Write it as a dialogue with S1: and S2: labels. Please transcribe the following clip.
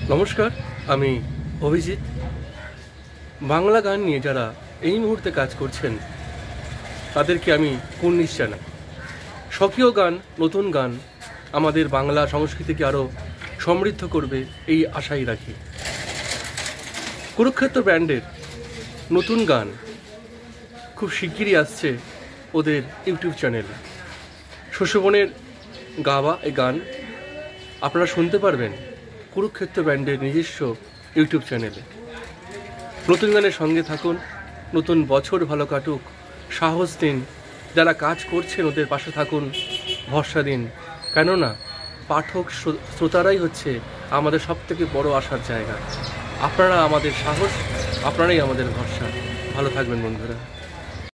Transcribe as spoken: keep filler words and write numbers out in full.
S1: নমস্কার, আমি অভিজিৎ। বাংলা গান নিয়ে যারা এই মুহূর্তে কাজ করছেন তাদেরকে আমি কুর্নিশ জানাই। স্বকীয় গান, নতুন গান আমাদের বাংলা সংস্কৃতিকে আরও সমৃদ্ধ করবে এই আশাই রাখি। কুরুক্ষেত্র ব্যান্ডের নতুন গান খুব শিগগিরই আসছে ওদের ইউটিউব চ্যানেলে। শোষবনের গাওয়া এই গান আপনারা শুনতে পারবেন কুরুক্ষেত্র ব্যান্ডের নিজস্ব ইউটিউব চ্যানেলে। নতুন গানের সঙ্গে থাকুন, নতুন বছর ভালো কাটুক, সাহস দিন, যারা কাজ করছেন ওদের পাশে থাকুন, ভরসা দিন। কেননা পাঠক শ্রোতারাই হচ্ছে আমাদের সবথেকে বড় আশার জায়গা। আপনারা আমাদের সাহস, আপনারাই আমাদের ভরসা। ভালো থাকবেন বন্ধুরা।